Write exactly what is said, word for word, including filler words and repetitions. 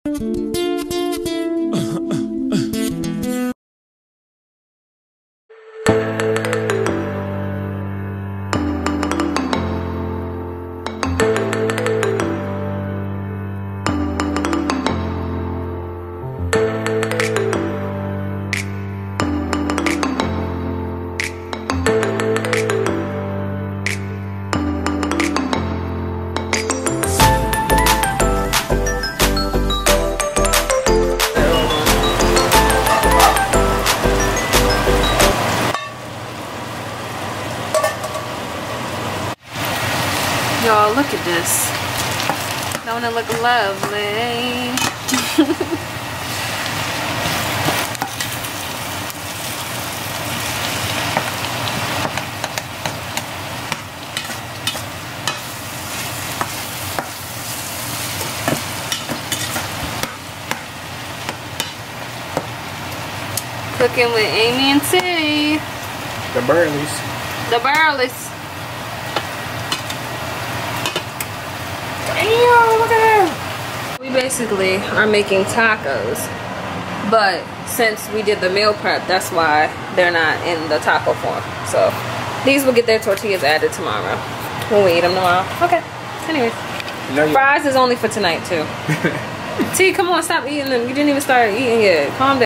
Y'all, look at this. Don't it look lovely? Cooking with Amy and T. The Burleys. The Burleys. Damn, look at that. We basically are making tacos, but since we did the meal prep, that's why they're not in the taco form. So these will get their tortillas added tomorrow when we eat them tomorrow. Okay. Anyways, no, fries is only for tonight too. T, come on, stop eating them. You didn't even start eating yet. Calm down.